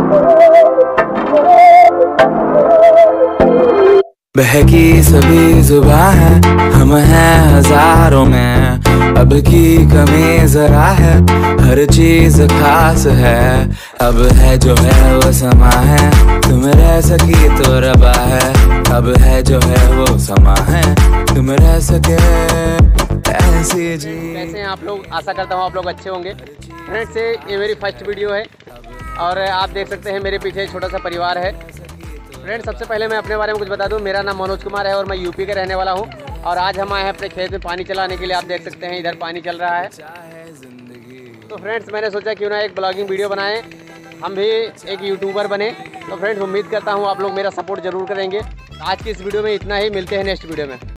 बहकी सभी जुबां है, हम हैं हजारों में, अब की कमी जरा है, हर चीज खास है। अब है जो है वो समा है, तुम रह सकी तो रबा है। अब है जो है वो समा है, तुम रह सके ऐसी जी। कैसे हैं आप लोग? आशा करता हूँ आप लोग अच्छे होंगे। फ्रेंड्स, ये मेरी फर्स्ट वीडियो है और आप देख सकते हैं मेरे पीछे छोटा सा परिवार है। फ्रेंड्स, सबसे पहले मैं अपने बारे में कुछ बता दूं। मेरा नाम मनोज कुमार है और मैं यूपी का रहने वाला हूं। और आज हम आए हैं अपने खेत में पानी चलाने के लिए। आप देख सकते हैं इधर पानी चल रहा है। तो फ्रेंड्स, मैंने सोचा क्यों ना एक ब्लॉगिंग वीडियो बनाएं, हम भी एक यूट्यूबर बने। तो फ्रेंड्स, उम्मीद करता हूँ आप लोग मेरा सपोर्ट ज़रूर करेंगे। आज की इस वीडियो में इतना ही, मिलते हैं नेक्स्ट वीडियो में।